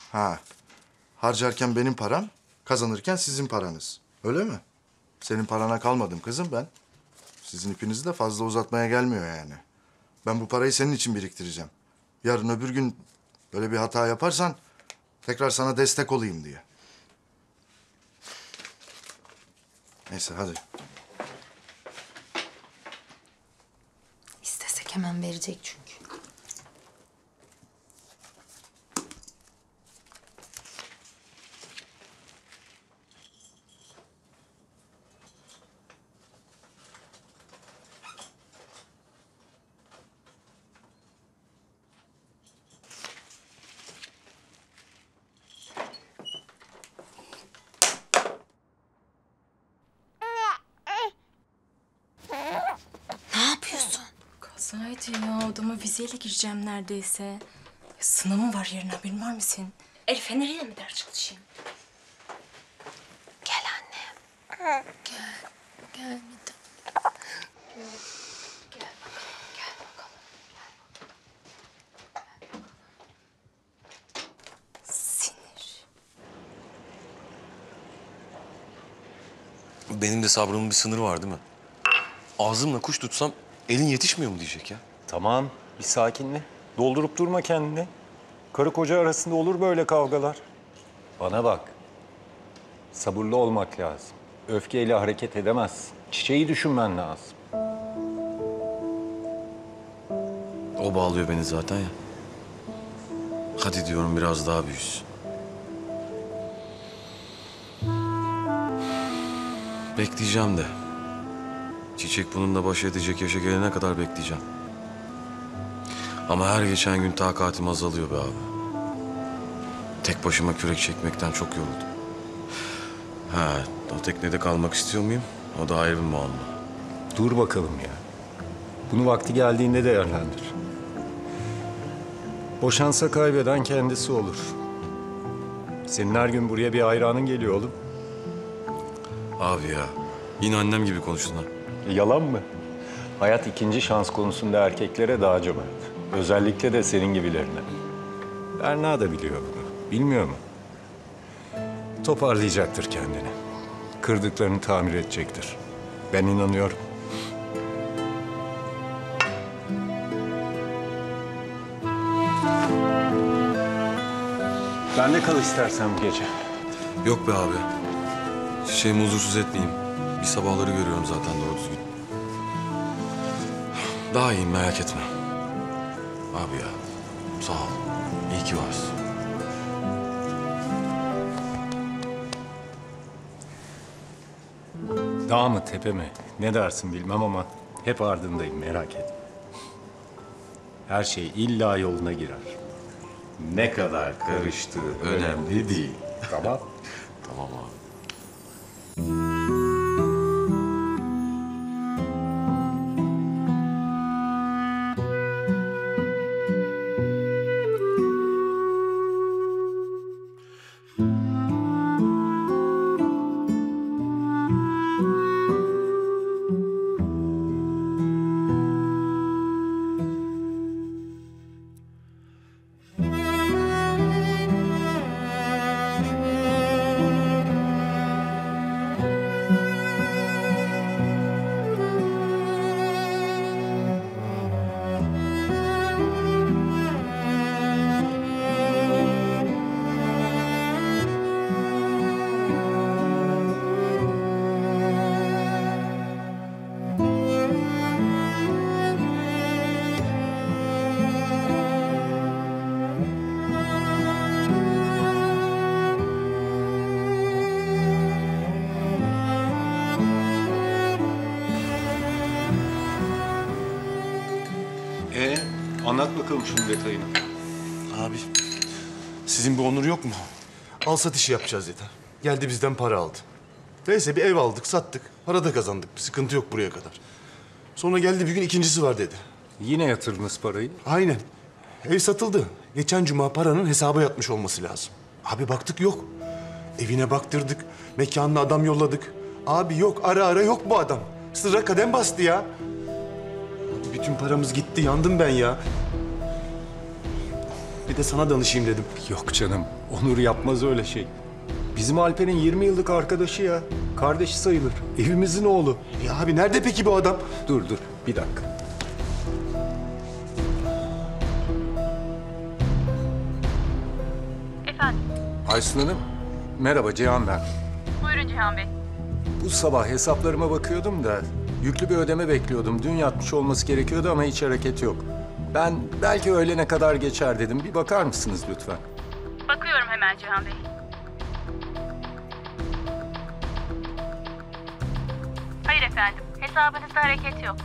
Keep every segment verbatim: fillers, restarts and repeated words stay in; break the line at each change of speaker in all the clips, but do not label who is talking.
Ha. Harcarken benim param, kazanırken sizin paranız. Öyle mi? Senin parana kalmadım kızım ben. Sizin ipinizi de fazla uzatmaya gelmiyor yani. Ben bu parayı senin için biriktireceğim. Yarın öbür gün böyle bir hata yaparsan tekrar sana destek olayım diye. Neyse hadi.
İstesek hemen verecek çünkü. Ne yapıyorsun?
Kazaydı ya. Odama vizeyle gireceğim neredeyse. Ya, sınavım var yarın, haberin var mı senin? El feneriyle mi ders çalışayım?
Gel annem. Gel. Gel bir tanem. Gel. Gel bakalım. Gel bakalım. Gel bakalım.
Sinir.
Benim de sabrımın bir sınırı var değil mi? Ağzımla kuş tutsam elin yetişmiyor mu diyecek ya.
Tamam, bir sakinle. Doldurup durma kendini. Karı koca arasında olur böyle kavgalar. Bana bak. Sabırlı olmak lazım. Öfkeyle hareket edemezsin. Çiçeği düşünmen lazım.
O bağlıyor beni zaten ya. Hadi diyorum biraz daha büyüsün. Bekleyeceğim de. Çiçek bununla baş edecek yaşa gelene kadar bekleyeceğim. Ama her geçen gün takatim azalıyor be abi. Tek başıma kürek çekmekten çok yoruldum. Ha, o teknede kalmak istiyor muyum? O da ayrı bir muamma.
Dur bakalım ya. Bunu vakti geldiğinde değerlendir. Boşansa kaybeden kendisi olur. Senin her gün buraya bir hayranın geliyor oğlum.
Abi ya, yine annem gibi konuştun ha.
E, yalan mı? Hayat ikinci şans konusunda erkeklere daha cömert. Özellikle de senin gibilerine. Berna da biliyor bunu. Bilmiyor mu? Toparlayacaktır kendini. Kırdıklarını tamir edecektir. Ben inanıyorum. Ben de kal istersen bu gece.
Yok be abi. Çiçeğimi huzursuz etmeyeyim. Bir sabahları görüyorum zaten doğru düzgün. Daha iyiyim, merak etme. Abi ya, sağ ol. İyi ki varsın.
Dağ mı tepe mi ne dersin bilmem ama hep ardındayım, merak etme. Her şey illa yoluna girer. Ne kadar karıştığı önemli değil. Tamam.
Tamam abi.
Ee, anlat bakalım şunun detayını.
Abi, sizin bir Onur yok mu?
Al sat işi yapacağız yeter. Geldi bizden para aldı. Neyse bir ev aldık, sattık. Para da kazandık. Bir sıkıntı yok buraya kadar. Sonra geldi bir gün ikincisi var dedi.
Yine yatırdınız parayı.
Aynen. Ev satıldı. Geçen cuma paranın hesaba yatmış olması lazım. Abi baktık yok. Evine baktırdık. Mekanına adam yolladık. Abi yok, ara ara yok bu adam. Sıra kadem bastı ya. Abi bütün paramız gitti, yandım ben ya. Bir de sana danışayım dedim.
Yok canım, Onur yapmaz öyle şey. Bizim Alper'in yirmi yıllık arkadaşı ya. Kardeşi sayılır. Evimizin oğlu.
Ya abi nerede peki bu adam?
Dur dur, bir dakika.
Efendim,
Aysun Hanım, merhaba Cihan ben.
buyurun Cihan Bey.
Bu sabah hesaplarıma bakıyordum da yüklü bir ödeme bekliyordum. Dün yatmış olması gerekiyordu ama hiç hareket yok. Ben belki öğlene kadar geçer dedim. Bir bakar mısınız lütfen?
Bakıyorum hemen Cihan Bey. Hayır efendim, hesabınızda hareket yok.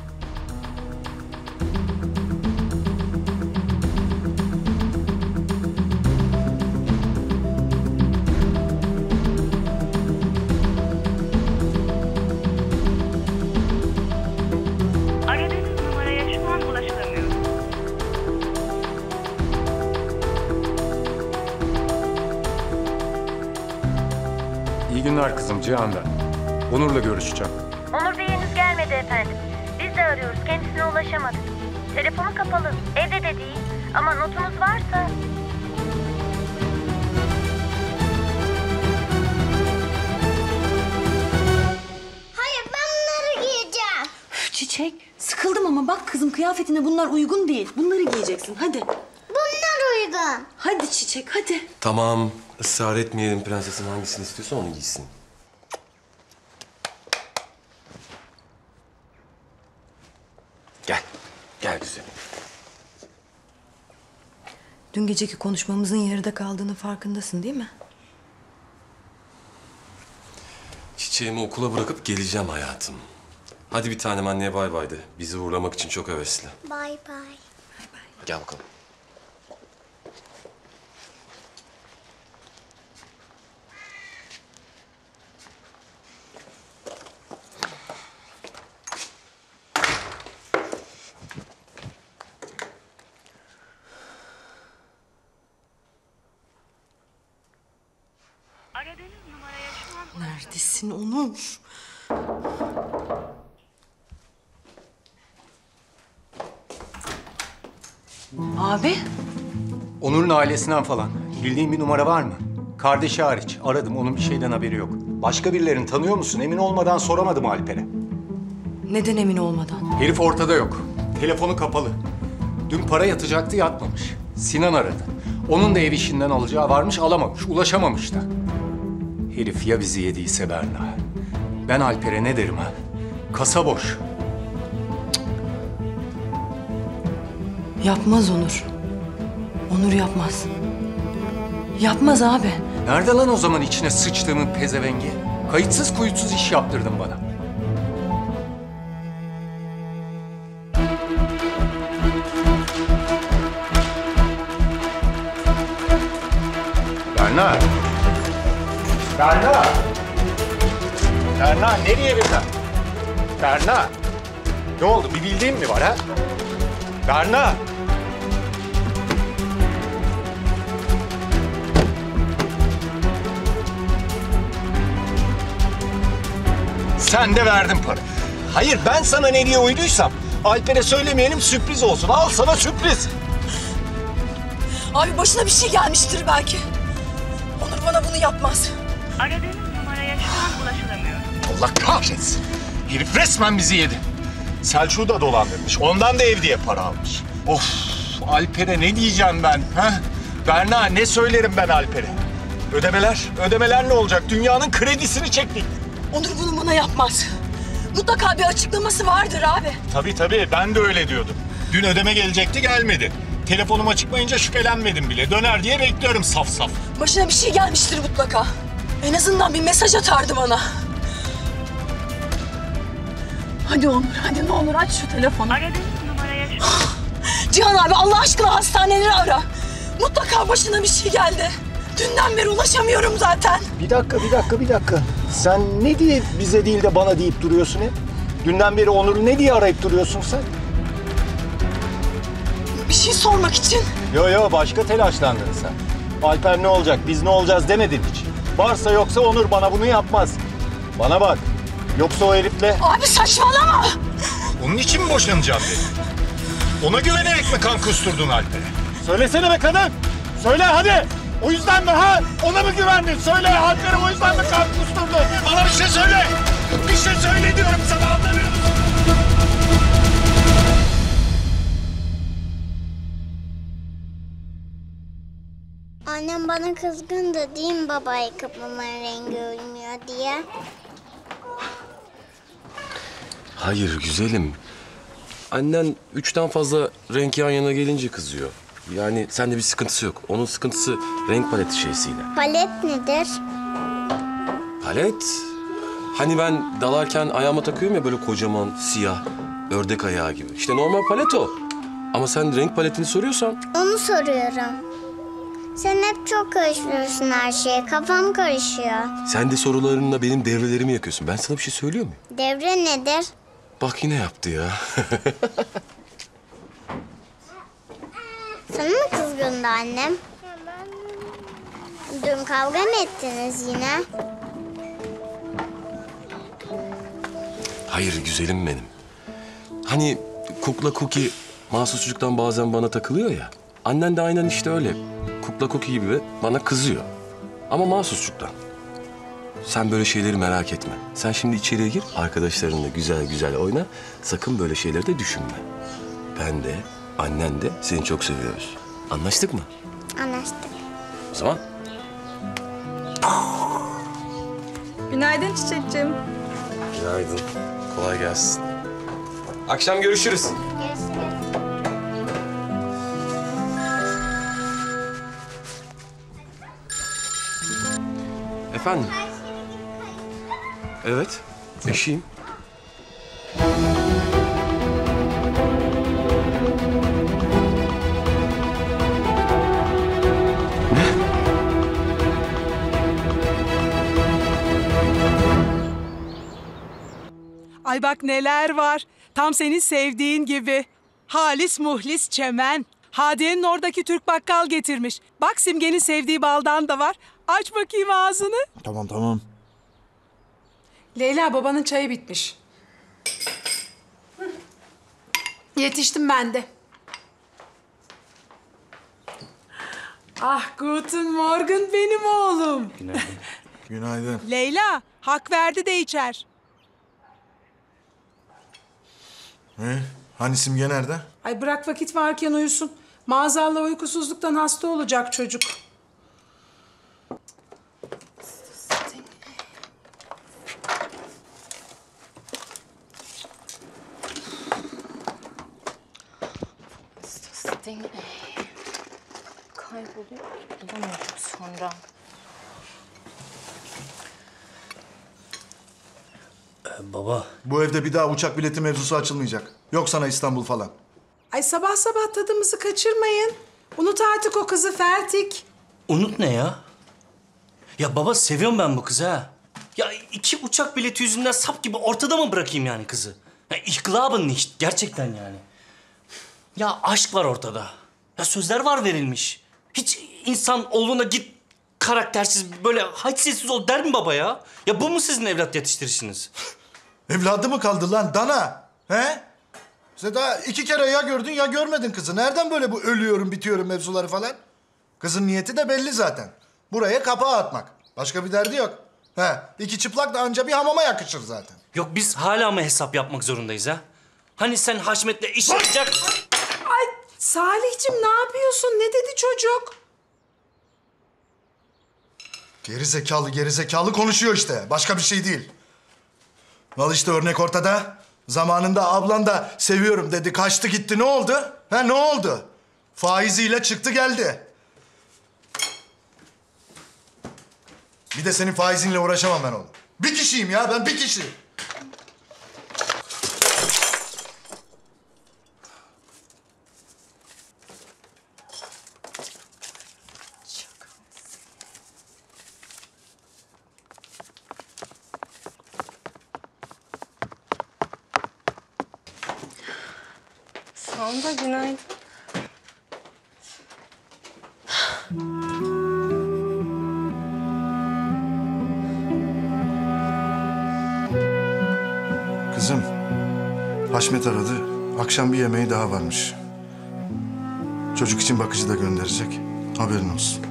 Aradığınız numaraya şu an ulaşılamıyor.
İyi günler kızım Cihan ben. Onur'la görüşeceğim.
Onur Bey henüz gelmedi efendim. Biz de arıyoruz, kendisine ulaşamadık. Telefonu kapalı, evde de değil. Ama notunuz varsa...
Hayır, ben bunları giyeceğim.
Çiçek, sıkıldım ama bak kızım kıyafetine bunlar uygun değil. Bunları giyeceksin hadi.
Bunlar uygun.
Hadi Çiçek hadi.
Tamam, ısrar etmeyelim. Prensesin hangisini istiyorsa onu giysin. Gel, gel güzelim.
Dün geceki konuşmamızın yarıda kaldığını farkındasın değil mi?
Çiçeğimi okula bırakıp geleceğim hayatım. Hadi bir tanem anneye bay bay de. Bizi uğurlamak için çok hevesli.
Bay bay.
Gel bakalım.
Aradığınız numaraya şu an
Neredesin Onur? Abi,
Onur'un ailesinden falan. Bildiğin bir numara var mı? Kardeşi hariç. Aradım, onun bir şeyden haberi yok. Başka birilerini tanıyor musun? Emin olmadan soramadım Alper'e.
neden emin olmadan?
Herif ortada yok. Telefonu kapalı. Dün para yatacaktı, yatmamış. Sinan aradı. Onun da ev işinden alacağı varmış, alamamış. Ulaşamamış da. Herif ya bizi yediyse Berna. Ben Alper'e ne derim ha? Kasa boş.
Yapmaz Onur. Onur yapmaz. Yapmaz abi.
Nerede lan o zaman içine sıçtığımın pezevengi? Kayıtsız kuyutsuz iş yaptırdın bana. Berna! Berna! Berna nereye birden? Berna! Ne oldu? Bir bildiğin mi var ha? Berna! Sen de verdin para. Hayır, ben sana ne diye uyduysam Alper'e söylemeyelim, sürpriz olsun. Al sana sürpriz.
Abi başına bir şey gelmiştir belki. Onur bana bunu yapmaz.
aradığınız numaraya şu an ulaşılamıyor.
Allah kahretsin. Herif resmen bizi yedi. Selçuk'u da dolandırmış. Ondan da ev diye para almış. Of, Alper'e ne diyeceğim ben? Ha? Berna, ne söylerim ben Alper'e? Ödemeler, ödemeler ne olacak? Dünyanın kredisini çektik.
Onur bunu bana yapmaz. Mutlaka bir açıklaması vardır abi.
Tabii tabii, ben de öyle diyordum. Dün ödeme gelecekti, gelmedi. Telefonuma çıkmayınca şüphelenmedim bile. Döner diye bekliyorum saf saf.
Başına bir şey gelmiştir mutlaka. En azından bir mesaj atardı bana. Hadi Onur, hadi ne olur aç şu telefonu.
Aradığınız numaraya şu an...
Cihan abi Allah aşkına hastaneleri ara. Mutlaka başına bir şey geldi. Dünden beri ulaşamıyorum zaten.
Bir dakika, bir dakika, bir dakika. Sen ne diye bize değil de bana deyip duruyorsun hep? Dünden beri Onur'u ne diye arayıp duruyorsun sen?
Bir şey sormak için.
Yo yo, başka telaşlandın sen. Alper ne olacak, biz ne olacağız demedin hiç. Varsa yoksa Onur bana bunu yapmaz. Bana bak, yoksa o herifle...
Abi saçmalama.
Onun için mi boşanacağım dedim? Ona güvenerek mi kan kusturdun Alper'e? Söylesene be kadın!
Söyle hadi. O yüzden mi ha? Ona mı güvendin? Söyle Alper'im o yüzden mi kalp kusturdu? Bana bir şey söyle. Bir şey söyle diyorum sana, anlamıyor musun?
Annem bana kızgındı değil mi baba ayakkabımın rengi uymuyor diye?
Hayır güzelim. Annen üçten fazla renk yan yana gelince kızıyor. Yani sende bir sıkıntısı yok. Onun sıkıntısı renk paleti şeysiyle.
Palet nedir?
Palet? Hani ben dalarken ayağıma takıyorum ya böyle kocaman, siyah, ördek ayağı gibi. İşte normal palet o. Ama sen renk paletini soruyorsan...
Onu soruyorum. Sen hep çok karıştırıyorsun her şeye. Kafam karışıyor.
Sen de sorularınla benim devrelerimi yakıyorsun. Ben sana bir şey söylüyor muyum?
Devre nedir?
Bak yine yaptı ya.
Sana mı kızgındı annem? Dün kavga mı ettiniz yine?
Hayır güzelim benim. Hani kukla Cookie masum çocuktan bazen bana takılıyor ya. Annen de aynen işte öyle. Kukla Cookie gibi bana kızıyor. Ama mahsusçuktan. Sen böyle şeyleri merak etme. Sen şimdi içeriye gir, arkadaşlarınla güzel güzel oyna. Sakın böyle şeyleri de düşünme. Ben de, annen de seni çok seviyoruz. Anlaştık mı?
Anlaştık.
O zaman.
Günaydın Çiçekciğim.
Günaydın. Kolay gelsin. Akşam görüşürüz.
Görüşürüz.
Efendim? Evet, eşiyim.
Ay bak neler var. Tam senin sevdiğin gibi. Halis muhlis çemen. Hadiye'nin oradaki Türk bakkal getirmiş. Bak Simge'nin sevdiği baldan da var. Aç bakayım ağzını.
Tamam tamam.
Leyla babanın çayı bitmiş. Yetiştim ben de.
Ah guten Morgen benim oğlum.
Günaydın. Günaydın.
Leyla hak verdi de içer.
Ne? Hani Simge nerede?
Ay bırak vakit varken uyusun. Maazallah uykusuzluktan hasta olacak çocuk.
Kayboluyor. Bulamıyorum sonra.
Baba.
Bu evde bir daha uçak bileti mevzusu açılmayacak. Yok sana İstanbul falan.
Ay sabah sabah tadımızı kaçırmayın. Unut artık o kızı Fertik.
Unut ne ya? Ya baba seviyorum ben bu kızı ha. Ya iki uçak bileti yüzünden sap gibi ortada mı bırakayım yani kızı? Ya ihtilabın nicht gerçekten yani. Ya aşk var ortada. Ya sözler var verilmiş. Hiç insan oğluna git karaktersiz böyle haysiyetsiz ol der mi baba ya? Ya bu mu sizin evlat yetiştirişiniz?
Evladı mı kaldı lan dana? He? Sen daha iki kere ya gördün ya görmedin kızı. Nereden böyle bu ölüyorum bitiyorum mevzuları falan? Kızın niyeti de belli zaten. Buraya kapağı atmak. Başka bir derdi yok. He, iki çıplak da anca bir hamama yakışır zaten.
Yok biz hala mı hesap yapmak zorundayız ha? Hani sen Haşmet'le iş yapacak...
Ay Salihciğim ne yapıyorsun? Ne dedi çocuk?
Geri zekalı geri zekalı konuşuyor işte. Başka bir şey değil. Al işte örnek ortada. Zamanında ablan da seviyorum dedi. Kaçtı gitti. Ne oldu? Ha ne oldu? Faiziyle çıktı geldi. Bir de senin faizinle uğraşamam ben oğlum. Bir kişiyim ya ben bir kişi.
Sana da günaydın.
Kızım, Haşmet aradı. Akşam bir yemeği daha varmış. Çocuk için bakıcı da gönderecek. Haberin olsun.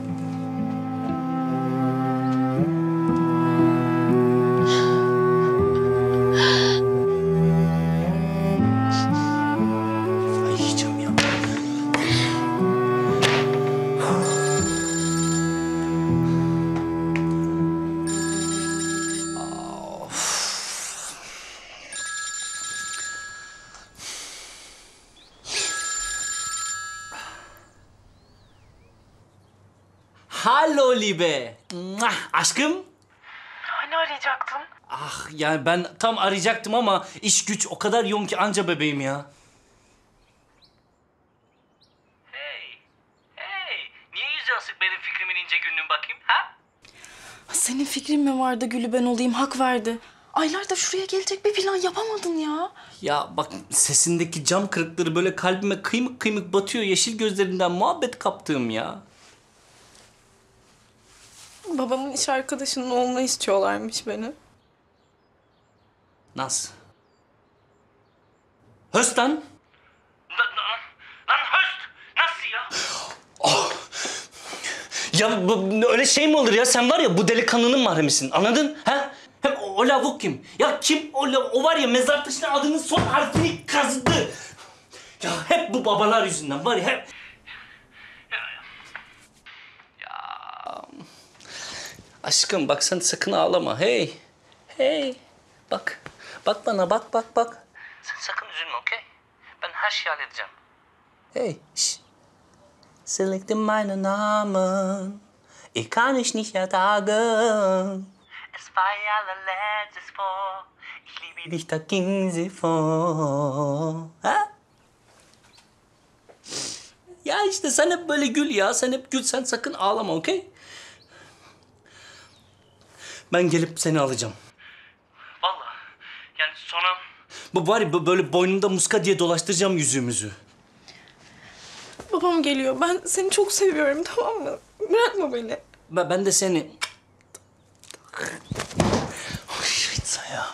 Ay yiyeceğim ya. Hallo Liebe. Mwah, aşkım.
Hani arayacaktın?
Ah yani ben tam arayacaktım ama iş güç o kadar yoğun ki anca bebeğim ya. Hey, hey. Niye yüzü asık benim fikrimin ince günlüğün bakayım ha?
Senin fikrin mi vardı Gülü ben olayım hak verdi. Aylardır şuraya gelecek bir plan yapamadın ya.
Ya bak sesindeki cam kırıkları böyle kalbime kıymık kıymık batıyor. Yeşil gözlerinden muhabbet kaptığım ya.
Babamın iş arkadaşının olma istiyorlarmış beni.
Nasıl? Höst lan. Lan höst. Nasıl ya? Oh. Ya bu, öyle şey mi olur ya? Sen var ya bu delikanlının mahremisin. Anladın? Ha? Hem o, o lavuk kim? Ya kim o lavuk? O var ya mezar taşına adının son harfini kazıdı. Ya hep bu babalar yüzünden var ya hep... Aşkım bak sen sakın ağlama. Hey. Hey. Bak. Bak bana bak bak bak. Sen sakın üzülme okey? Ben her şeyi halledeceğim. Hey. Şş. Selekte meine Namen. Ich kann dich nicht ertragen. Es war ja letztes vor. Ich liebe dich, da ging sie vor. Ha? Ya işte sen hep böyle gül ya. Sen hep gül. Sen sakın ağlama okey? Ben gelip seni alacağım. Vallahi. Yani sonra... Bu var ya böyle boynumda muska diye dolaştıracağım yüzüğümüzü.
Babam geliyor. Ben seni çok seviyorum tamam mı? Bırakma beni.
Ben, ben de seni... Oh shit ya.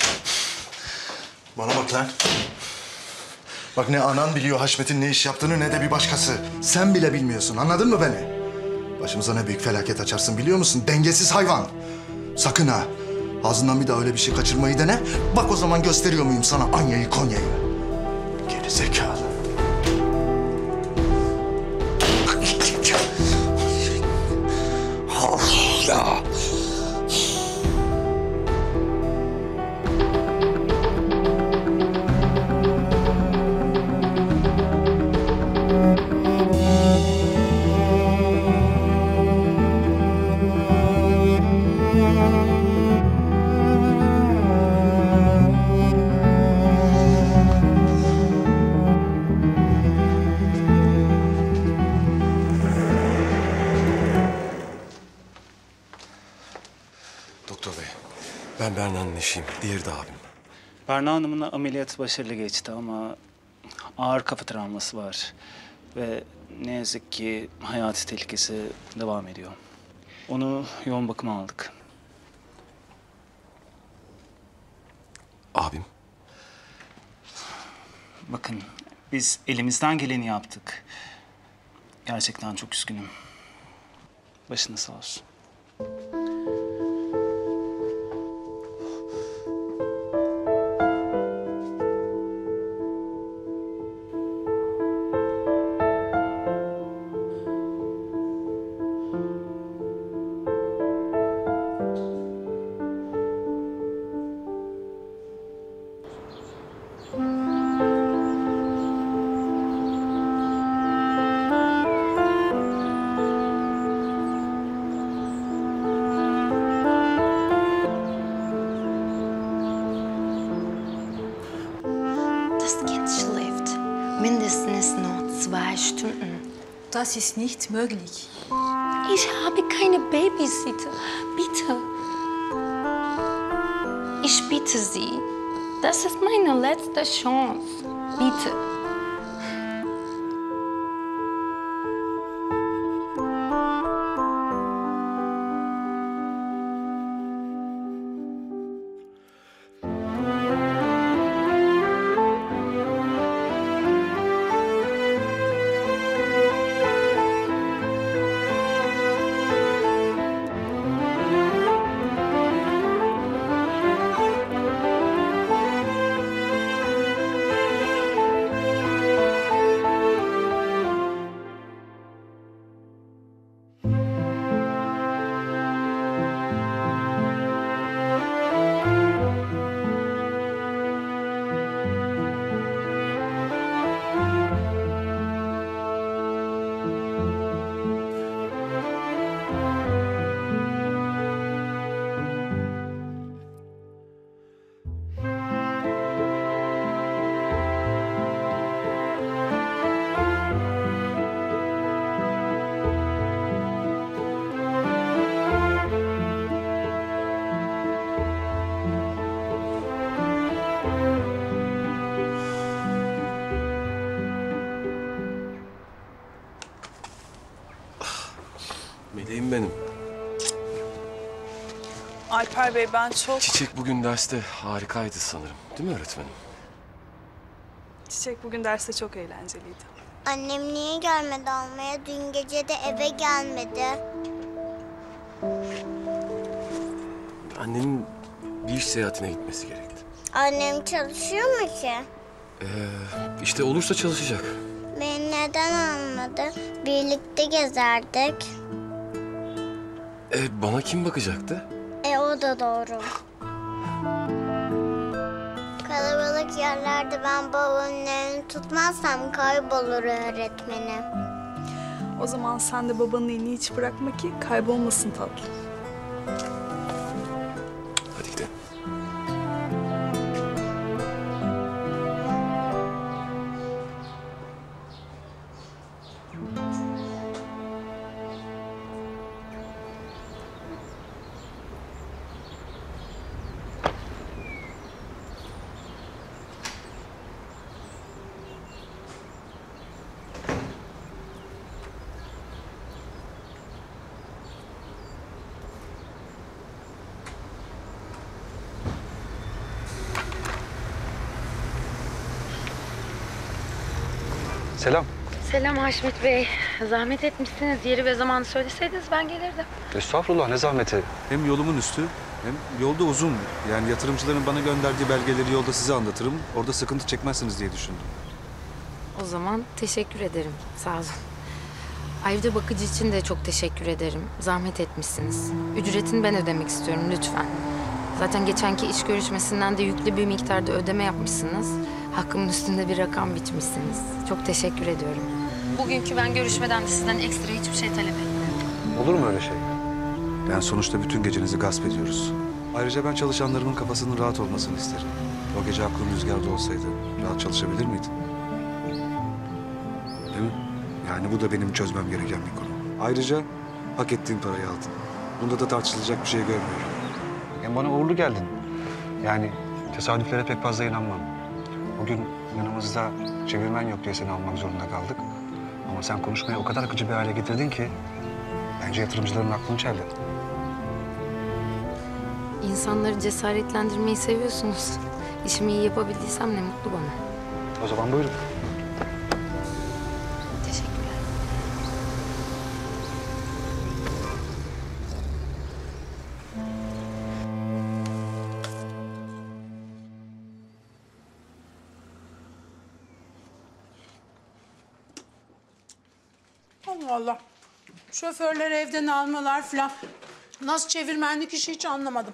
Bana bak lan. Bak ne anan biliyor Haşmet'in ne iş yaptığını ne de bir başkası. Sen bile bilmiyorsun anladın mı beni? Başımıza ne büyük felaket açarsın biliyor musun? Dengesiz hayvan. Sakın ha. Ağzından bir daha öyle bir şey kaçırmayı dene. Bak o zaman gösteriyor muyum sana Anya'yı Konya'yı. Geri zekalı. Allah.
Doktor bey, ben Berna'nın eşiyim. Diğeri de abim.
Berna Hanım'ın ameliyatı başarılı geçti ama ağır kafa travması var. Ve ne yazık ki hayati tehlikesi devam ediyor. Onu yoğun bakıma aldık.
Abim?
Bakın, biz elimizden geleni yaptık. Gerçekten çok üzgünüm. Başınız sağ olsun.
Das Kind schläft mindestens noch zwei Stunden.
Das ist nicht möglich.
Ich habe keine Babysitter. Bitte. Ich bitte Sie. Das ist meine letzte Chance. Bitte.
Bebeğim benim.
Alper Bey ben çok...
Çiçek bugün derste harikaydı sanırım. Değil mi öğretmenim?
Çiçek bugün derste çok eğlenceliydi.
Annem niye gelmedi almaya? Dün gece de eve gelmedi.
Annenin bir iş seyahatine gitmesi gerekti.
Annem çalışıyor mu ki?
Ee, işte olursa çalışacak.
Beni neden almadı? Birlikte gezerdik.
Ee, bana kim bakacaktı?
E o da doğru. Kalabalık yerlerde ben babamın elini tutmazsam kaybolur öğretmenim.
O zaman sen de babanın elini hiç bırakma ki kaybolmasın tatlım.
Hadi gidelim.
Selam.
Selam Haşmet Bey. Zahmet etmişsiniz. Yeri ve zamanı söyleseydiniz ben gelirdim.
Estağfurullah, ne zahmeti.
Hem yolumun üstü hem yolda uzun. Yani yatırımcıların bana gönderdiği belgeleri yolda size anlatırım. Orada sıkıntı çekmezsiniz diye düşündüm.
O zaman teşekkür ederim. Sağ olun. Ayrıca bakıcı için de çok teşekkür ederim. Zahmet etmişsiniz. Ücretini ben ödemek istiyorum lütfen. Zaten geçenki iş görüşmesinden de yüklü bir miktarda ödeme yapmışsınız. Hakkımın üstünde bir rakam biçmişsiniz. Çok teşekkür ediyorum. Bugünkü ben görüşmeden de sizden ekstra hiçbir şey talep etmiyorum.
Olur mu öyle şey?
Yani sonuçta bütün gecenizi gasp ediyoruz. Ayrıca ben çalışanlarımın kafasının rahat olmasını isterim. O gece aklım rüzgarda olsaydı rahat çalışabilir miydin? Değil mi? Yani bu da benim çözmem gereken bir konu. Ayrıca hak ettiğin parayı aldın. Bunda da tartışılacak bir şey görmüyorum.
Hem bana uğurlu geldin. Yani tesadüflere pek fazla inanmam. Bugün yanımızda çevirmen yok diye seni almak zorunda kaldık. Ama sen konuşmayı o kadar akıcı bir hale getirdin ki... bence yatırımcıların aklını çeldin.
İnsanları cesaretlendirmeyi seviyorsunuz. İşimi iyi yapabildiysem ne mutlu bana.
O zaman buyurun.
Teşekkürler.
Allah Allah. Şoförleri evden almalar falan. Nasıl çevirmenlik işi hiç anlamadım.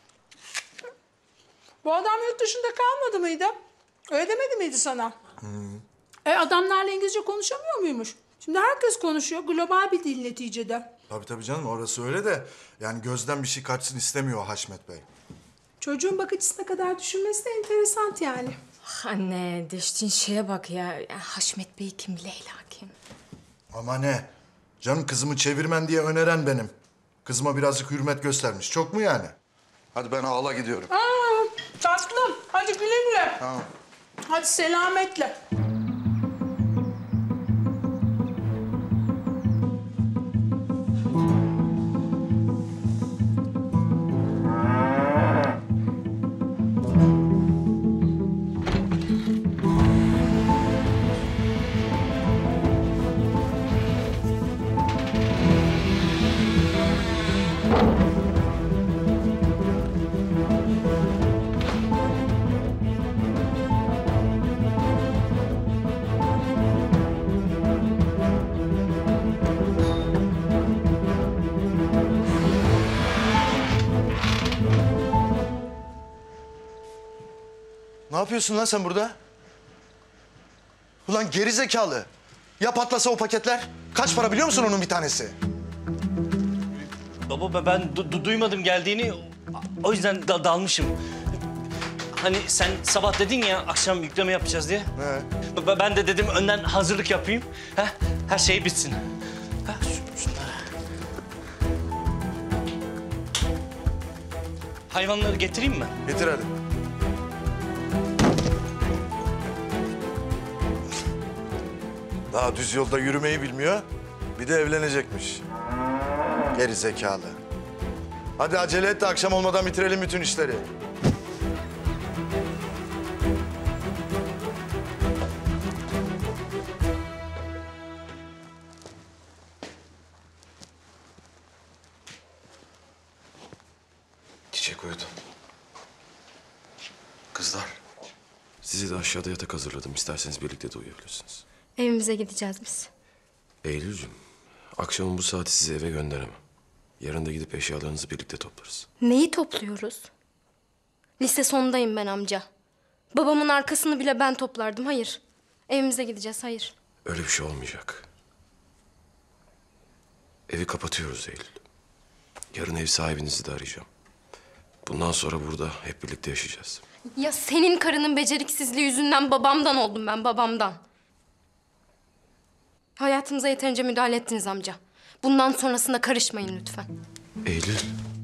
Bu adam yurt dışında kalmadı mıydı? Öyle demedi miydi sana? E adamlarla İngilizce konuşamıyor muymuş? Şimdi herkes konuşuyor. Global bir dil neticede.
Tabii tabii canım, orası öyle de... yani gözden bir şey kaçsın istemiyor Haşmet Bey.
Çocuğun bakıcısına kadar düşünmesi de enteresan yani.
Ah anne, deştiğin şeye bak ya. Ya Haşmet Bey kim, Leyla kim?
Ama ne? Canım, kızımı çevirmen diye öneren benim. Kızıma birazcık hürmet göstermiş. Çok mu yani? Hadi ben ağla gidiyorum.
Aa, tatlım. Hadi güle güle.
Tamam.
Hadi selametle.
Ne yapıyorsun lan sen burada? Ulan geri zekalı. Ya patlasa o paketler? Kaç para biliyor musun onun bir tanesi?
Baba ben du- du- duymadım geldiğini. O yüzden da- dalmışım. Hani sen sabah dedin ya akşam yükleme yapacağız diye.
He.
B- Ben de dedim önden hazırlık yapayım. Ha? Her şey bitsin. Ha? şu- şunları. Hayvanları getireyim mi?
Getir hadi. Daha düz yolda yürümeyi bilmiyor. Bir de evlenecekmiş. Geri zekalı. Hadi acele et de akşam olmadan bitirelim bütün işleri.
Çiçek uyudu. Kızlar, sizi de aşağıda yatak hazırladım. İsterseniz birlikte de uyuyabilirsiniz.
Evimize gideceğiz biz.
Eylül'cüm, akşamın bu saati sizi eve gönderemem. Yarın da gidip eşyalarınızı birlikte toplarız.
Neyi topluyoruz? Lise sonundayım ben amca. Babamın arkasını bile ben toplardım. Hayır. Evimize gideceğiz. Hayır.
Öyle bir şey olmayacak. Evi kapatıyoruz Eylül. Yarın ev sahibinizi de arayacağım. Bundan sonra burada hep birlikte yaşayacağız.
Ya senin karının beceriksizliği yüzünden babamdan oldum ben, babamdan. Hayatımıza yeterince müdahale ettiniz amca. Bundan sonrasında karışmayın lütfen.
Eylül.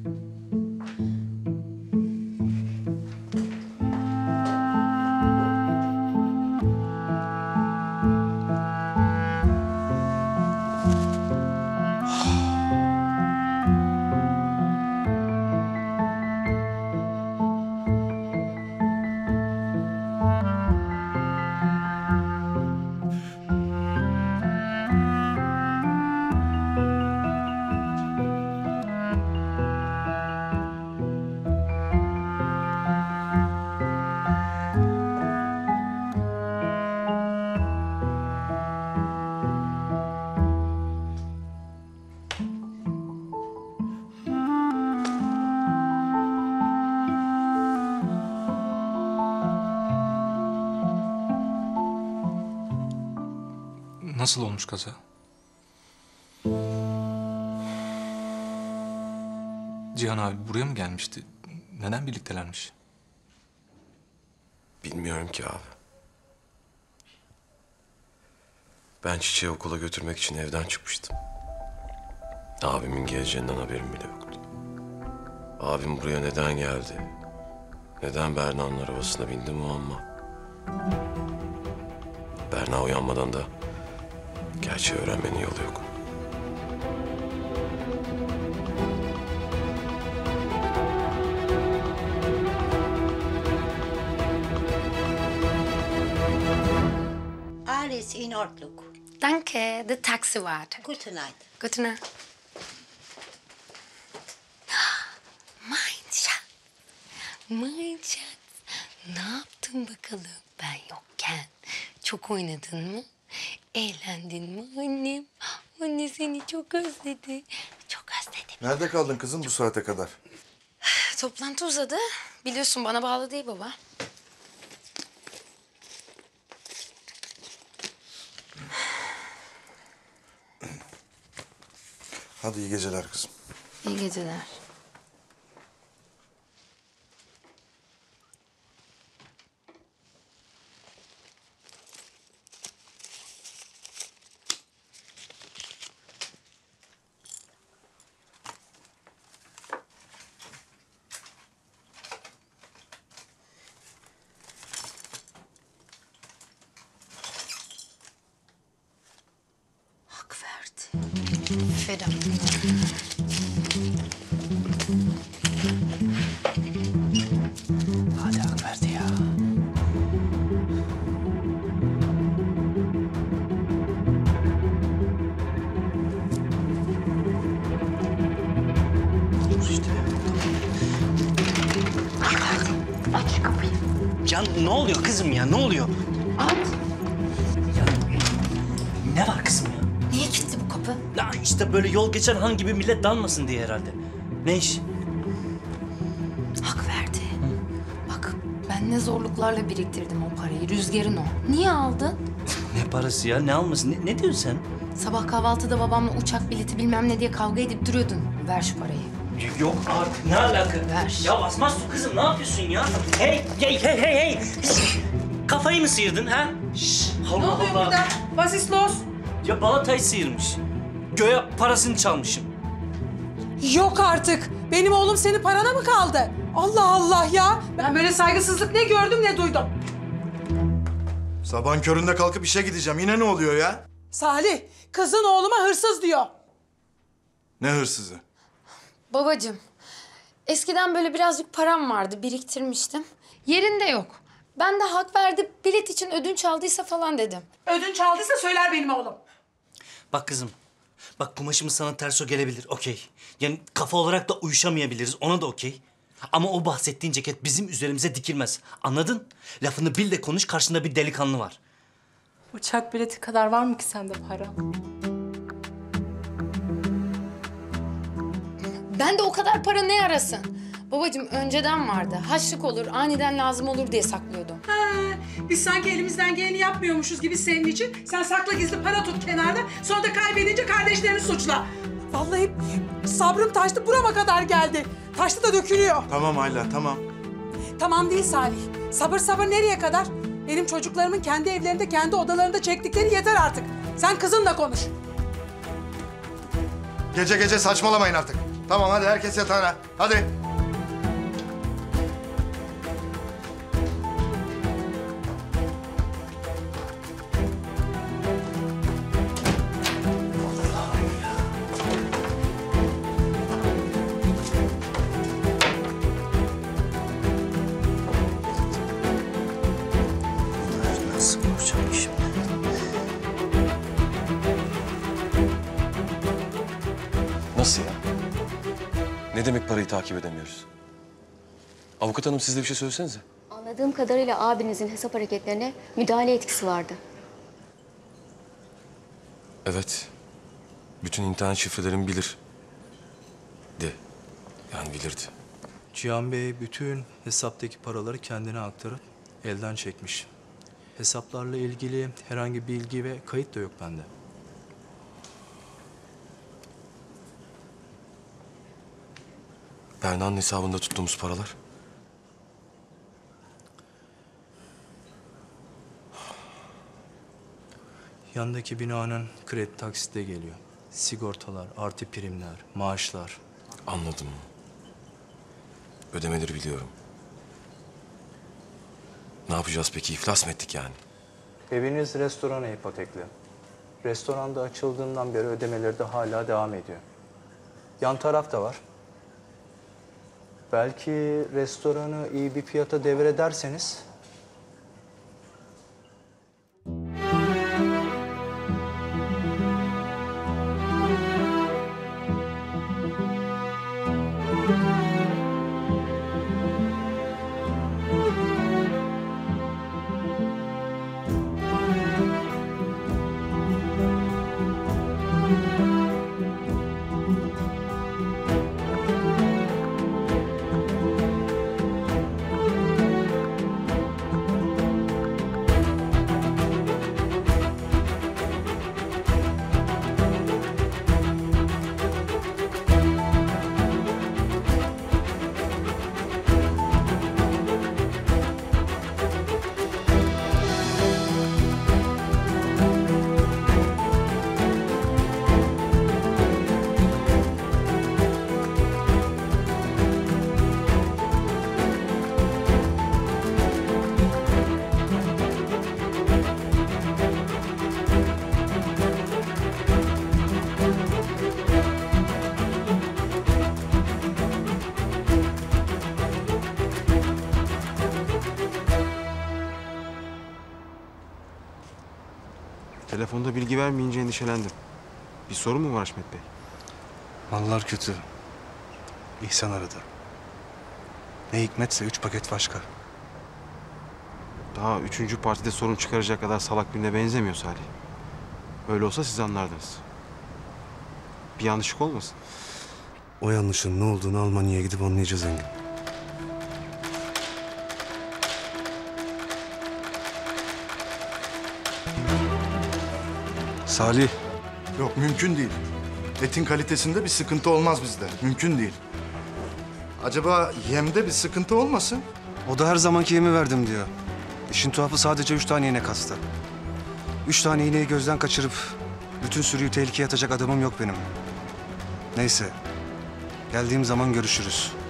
Nasıl olmuş kaza? Cihan abi buraya mı gelmişti? Neden birliktelermiş?
Bilmiyorum ki abi. Ben Çiçeği okula götürmek için evden çıkmıştım. Abimin geleceğinden haberim bile yoktu. Abim buraya neden geldi? Neden Berna'nın arabasına bindi muamma. Berna uyanmadan da gerçeği öğrenmenin yolu yok.
Alles in Ordnung.
Danke, the taxi wartet.
Gute Nacht.
Gute Nacht. Mein Schatz. Mein Schatz. Ne yaptın bakalım ben yokken? Çok oynadın mı? Eğlendin mi annem? Anne seni çok özledi. Çok özledim.
Nerede kaldın kızım bu saate kadar?
Toplantı uzadı. Biliyorsun bana bağlı değil baba.
Hadi iyi geceler kızım.
İyi geceler. Hak verdi. Aferin.
Hadi hak verdi ya.
Aç şu kapıyı. Can ne oluyor kızım ya? Ne oluyor?
Aç.
Ya, ne var kızım ya?
Niye kilitli bu kapı?
Ya işte böyle yol geçen han gibi millet dalmasın diye herhalde. Ne iş?
Hak verdi. Bak ben ne zorluklarla biriktirdim o parayı. Rüzgarın o. Niye aldın?
Ne parası ya? Ne almasın? Ne, ne diyorsun sen?
Sabah kahvaltıda babamla uçak bileti bilmem ne diye kavga edip duruyordun. Ver şu parayı.
Yok artık. Ne alaka?
Ver.
Ya basmaz su kızım. Ne yapıyorsun ya? Hey, hey, hey, hey, hey. Şişt, kafayı mı sıyırdın ha? Şşş, Allah
Ne oluyor
Allah.
burada? Vasislos.
Ya balatayı sıyırmış. Göğe parasını çalmışım.
Yok artık. Benim oğlum senin parana mı kaldı? Allah Allah ya. Ben böyle saygısızlık ne gördüm ne duydum.
Sabahın köründe kalkıp işe gideceğim. Yine ne oluyor ya?
Salih, kızın oğluma hırsız diyor.
Ne hırsızı?
Babacığım, eskiden böyle birazcık param vardı, biriktirmiştim. Yerinde yok. Ben de hak verdi, bilet için ödünç aldıysa falan dedim.
Ödünç aldıysa söyler benim oğlum.
Bak kızım, bak kumaşımız sana ters o gelebilir, okey. Yani kafa olarak da uyuşamayabiliriz, ona da okey. Ama o bahsettiğin ceket bizim üzerimize dikilmez. Anladın? Lafını bil de konuş, karşında bir delikanlı var.
Uçak bileti kadar var mı ki sende para?
Ben de o kadar para ne arasın? Babacığım önceden vardı. Haçlık olur, aniden lazım olur diye saklıyordum.
Ha, biz sanki elimizden geleni yapmıyormuşuz gibi senin için. Sen sakla gizli para tut kenarda. Sonra da kaybedince kardeşlerini suçla. Vallahi sabrım taştı, burama kadar geldi. Taştı da dökülüyor.
Tamam Ayla, tamam.
Tamam değil Salih. Sabır sabır nereye kadar? Benim çocuklarımın kendi evlerinde, kendi odalarında çektikleri yeter artık. Sen kızınla konuş.
Gece gece saçmalamayın artık. Tamam hadi herkes yatağına. Hadi.
Nasıl olacak şimdi?
Nasıl ya? Ne demek parayı takip edemiyoruz? Avukat hanım siz de bir şey söylesenize.
Anladığım kadarıyla abinizin hesap hareketlerine müdahale etkisi vardı.
Evet. Bütün internet şifrelerimi bilir. De. Yani bilirdi.
Cihan Bey bütün hesaptaki paraları kendine aktarıp elden çekmiş. Hesaplarla ilgili herhangi bilgi ve kayıt da yok bende.
Berna'nın hesabında tuttuğumuz paralar.
Yandaki binanın kredi taksite geliyor. Sigortalar, artı primler, maaşlar.
Anladım. Ödemeleri biliyorum. Ne yapacağız peki? İflas mı ettik yani?
Eviniz restorana ipotekli. Restoranda açıldığından beri ödemeleri de hala devam ediyor. Yan taraf da var. Belki restoranı iyi bir fiyata devrederseniz...
Telefonda bilgi vermeyince endişelendim. Bir sorun mu var Haşmet Bey?
Mallar kötü. İhsan aradı. Ne hikmetse üç paket başka.
Daha üçüncü partide sorun çıkaracak kadar salak birine benzemiyor Salih. Öyle olsa siz anlardınız. Bir yanlışlık olmasın?
O yanlışın ne olduğunu Almanya'ya gidip anlayacağız Engin. Salih.
Yok mümkün değil. Etin kalitesinde bir sıkıntı olmaz bizde. Mümkün değil. Acaba yemde bir sıkıntı olmasın?
O da her zamanki yemi verdim diyor. İşin tuhafı sadece üç tane inek hasta. Üç tane ineği gözden kaçırıp bütün sürüyü tehlikeye atacak adamım yok benim. Neyse. Geldiğim zaman görüşürüz.